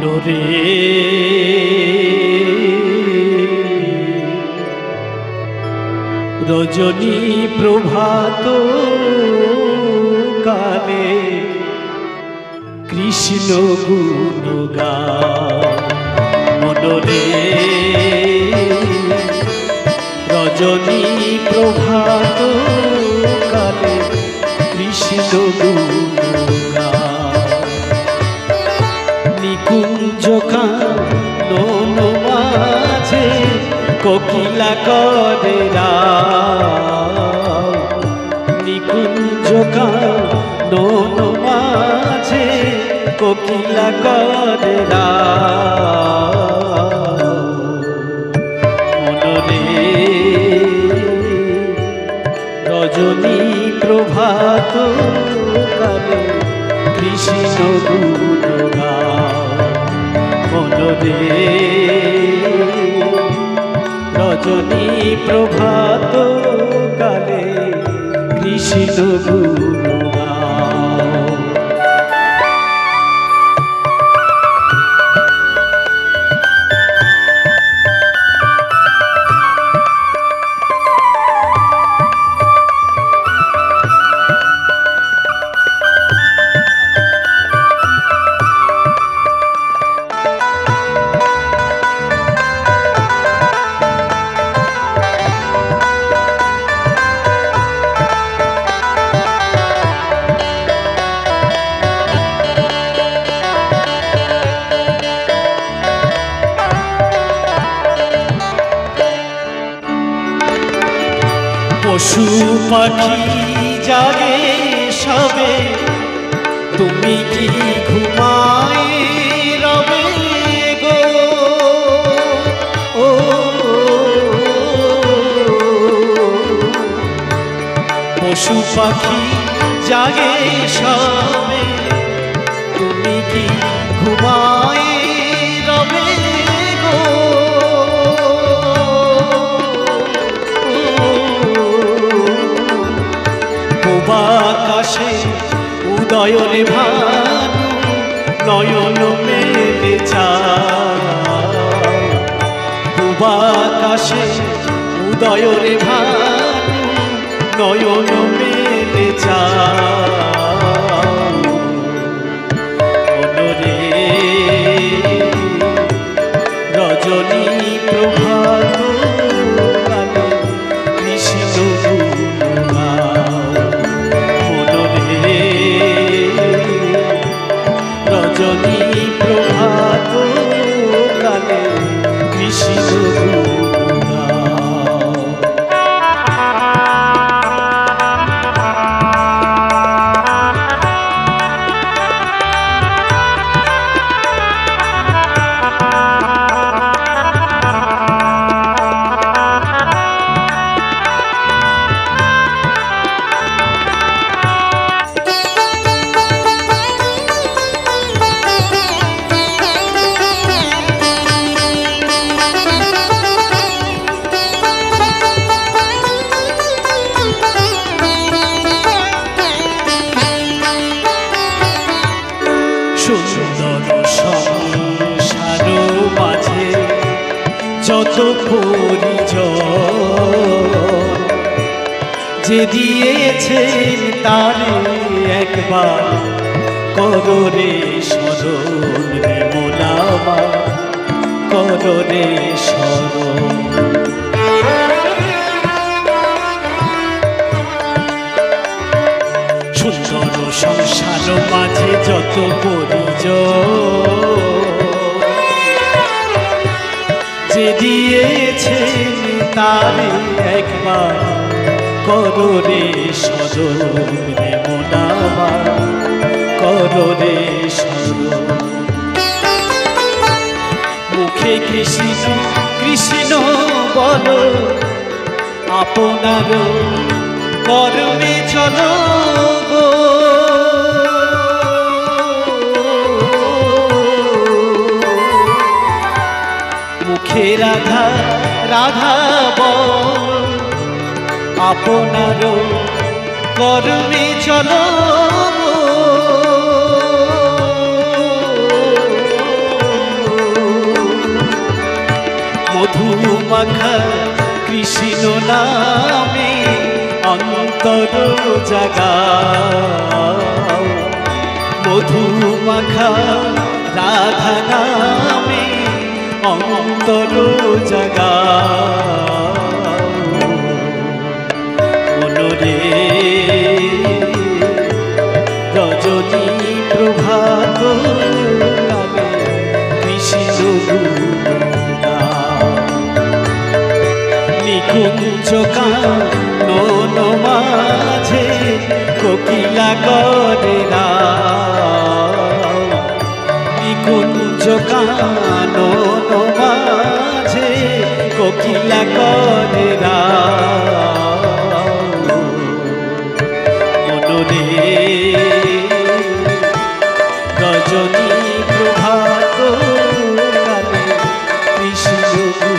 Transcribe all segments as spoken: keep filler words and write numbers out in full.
মনরে রজনী প্রভাত কালে কৃষ্ণ গুণ গায়। মনরে রজনী প্রভাত কালে কৃষ্ণ গুণ গায়। নিকুঞ্জ কানন মাঝে কোকিলা করে রাও। নিকুঞ্জ কানন মাঝে কোকিলা করে রাও। মনরে রজনী প্রভাত কালে কৃষ্ণ গুণ গায়। মনরে রজনী প্রভাত কালে কৃষ্ণ গুণ গায়। পশু পাখি জাগে সবে, তুমি কি ঘুমায় রবে গো? ও পশু পাখি জাগে সবে, তুমি কি ঘুমায় রবে গো? আকাশে উদয়ন ভানু নয়ন মেলে চায়। আকাশে উদয়ন ভানু নয়ন মেলে চায়। মনরে রজনী প্রভাত কালে কৃষ্ণ গুণ গায়। রজনী প্রভাত কালে কৃষ্ণ গুণ গায়। সুন্দর সংসার মাঝে যত পরিজন, যে দিয়েছেন তারে একবার কররে স্মরণ। রে মোনামা কররে স্মরণ। সুন্দর সংসার মাঝে যত পরিজন, যে দিয়েছেন তারে একবার কররে স্মরণ। রে মোনামা কররে স্মরণ। মুখে কৃষ্ণ কৃষ্ণ বলো, আপনার কর্মে চলো গো। মুখে রাধা রাধা বল, আপনার কর্মে চলো গো। মধুমাখা কৃষ্ণ নামে অন্তর জাগাও, মধুমাখা রাধা নামে অন্তর জাগাও। মনরে রজনী প্রভাত কালে কৃষ্ণ নিকুঞ্জ কানন মাঝে কোকিলা করে রাও, নিকুঞ্জ কানন মাঝে কোকিলা করে রাও। মনরে রজনী প্রভাত কালে কৃষ্ণ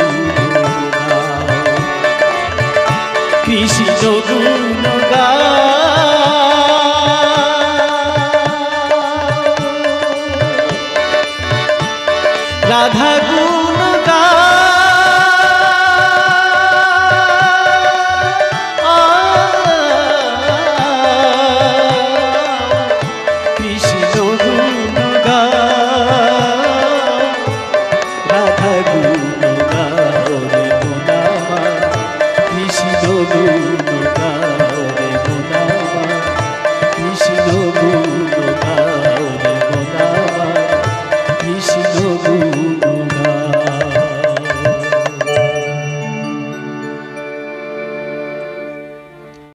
কৃষ্ণ গুণ রাধা গুণ কৃষ্ণ গুণ রাধা গুণ কৃষ্ণ গুণ